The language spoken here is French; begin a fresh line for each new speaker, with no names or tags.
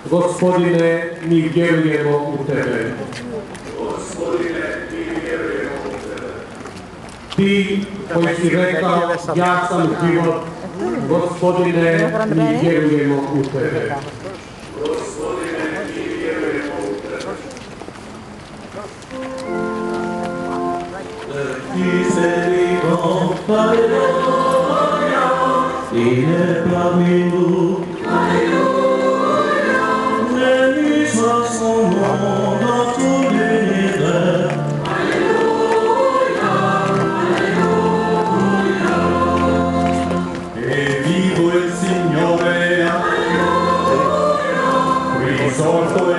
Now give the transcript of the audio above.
Gospodine, mi vjerujemo u Tebe. Ti koji si rekao, ja sam život, Gospodine, mi vjerujemo u Tebe.
Ti sei compagno, in pravilu, nemi sa sono da solide. E vivo il Signore, risorto